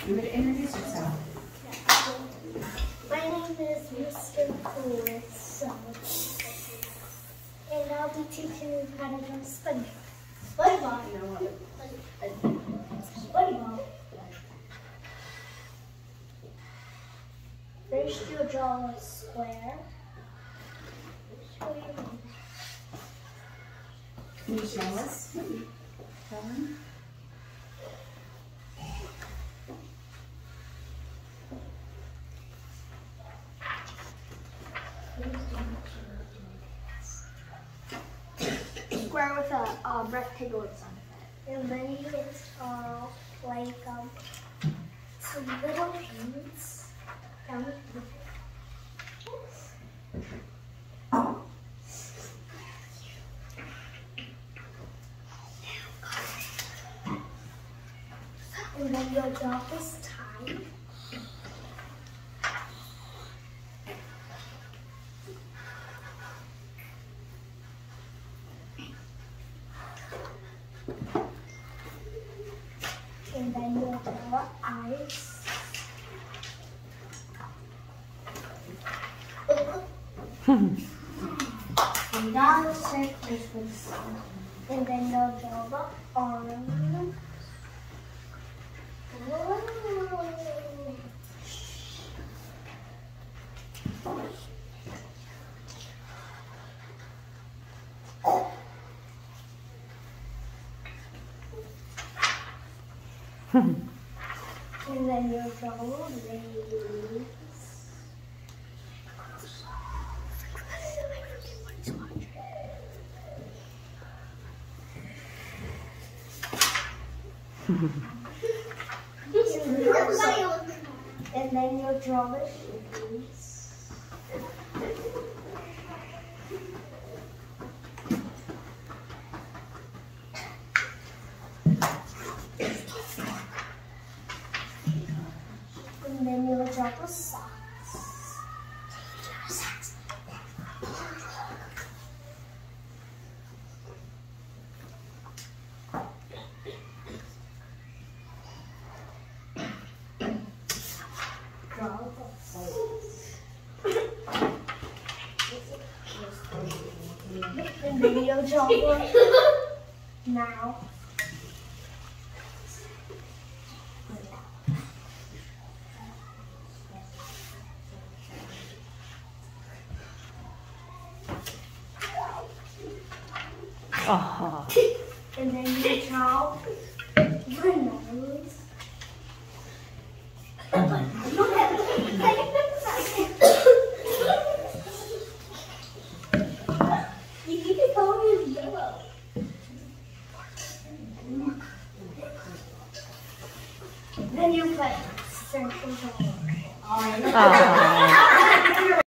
You would introduce yourself. My name is Mr. Coolest, and I'll be teaching you how to do SpongeBob. SpongeBob. First, you draw a square. Can you show us what you're drawing? Square with a rectangle inside of it. And then you get like some little pins down the and then you'll draw this tie. And then you'll draw eyes. And now the circles for the sun. And then you'll draw the arm. And then you'll draw leaves. And then you'll draw the leaves. And then you'll draw the socks. Draw the face. And then you'll draw the mouth. And then you draw the nose. You keep it going in yellow. Then you put circles all over.